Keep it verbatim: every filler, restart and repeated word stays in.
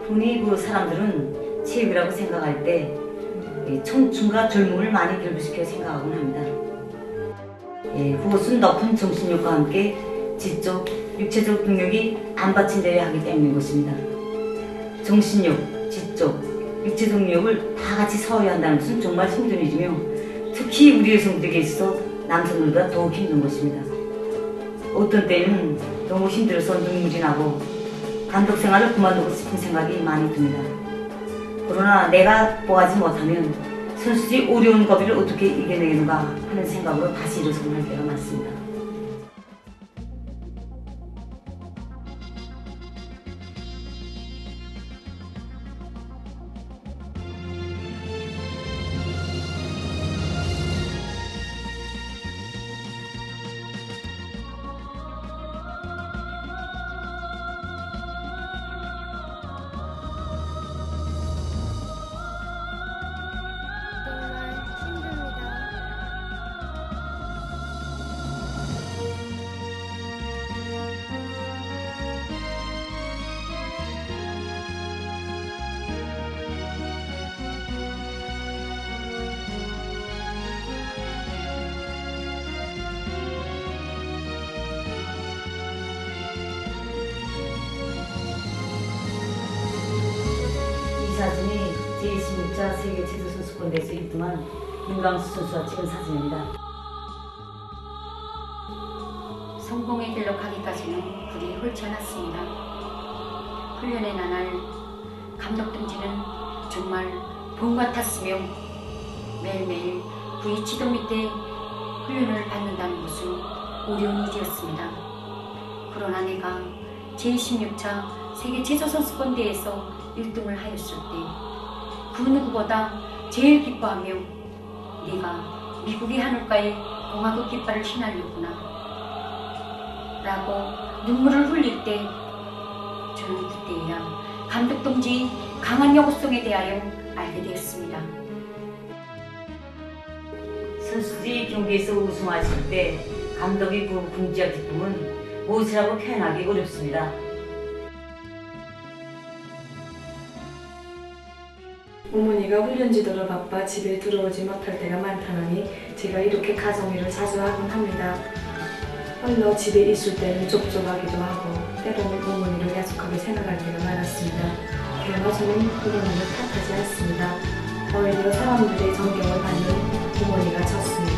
흔히 그 사람들은 체육이라고 생각할 때 청춘과 젊음을 많이 결부시켜 생각하곤 합니다. 예, 그것은 높은 정신력과 함께 지적, 육체적 능력이 안 받침되어야 하기 때문인 것입니다. 정신력, 지적, 육체적 능력을 다 같이 서워야 한다는 것은 정말 힘든 일이며 특히 우리 여성들에게 있어서 남성들보다 더욱 힘든 것입니다. 어떤 때는 너무 힘들어서 눈물이 나고 감독 생활을 그만두고 싶은 생각이 많이 듭니다. 그러나 내가 보아하지 못하면 선수들이 어려운 고비를 어떻게 이겨내는가 하는 생각으로 다시 일어서곤 할 때가 많습니다. 이 사진이 제이십육 차 세계 체조 선수권대회에서 일 등한 윤광수 선수와 찍은 사진입니다. 성공의 길로 가기까지는 불이 훑혀났습니다. 훈련의 나날 감독 등지는 정말 봄 같았으며 매일매일 부위 지도 밑에 훈련을 받는다는 것은 어려운 일이었습니다. 그러나 내가 제이십육 차 세계 체조 선수권대회에서 일 등을 하였을 때 그 누구보다 제일 기뻐하며 네가 미국의 하늘가에 공화국 깃발을 휘날렸구나 라고 눈물을 흘릴 때 저는 그때야 감독 동지의 강한 영구성에 대하여 알게 되었습니다. 선수들이 경기에서 우승하실 때 감독이 부은 긍지와 기쁨은 무엇이라고 표현하기 어렵습니다. 어머니가 훈련 지도로 바빠 집에 들어오지 못할 때가 많다느니 제가 이렇게 가정일을 자주 하곤 합니다. 홀로 집에 있을 때는 좁좁하기도 하고 때로는 어머니를 야속하게 생각할 때가 많았습니다. 그러나 저는 어머니를 탓하지 않습니다. 오히려 사람들의 존경을 받는 어머니가 좋습니다.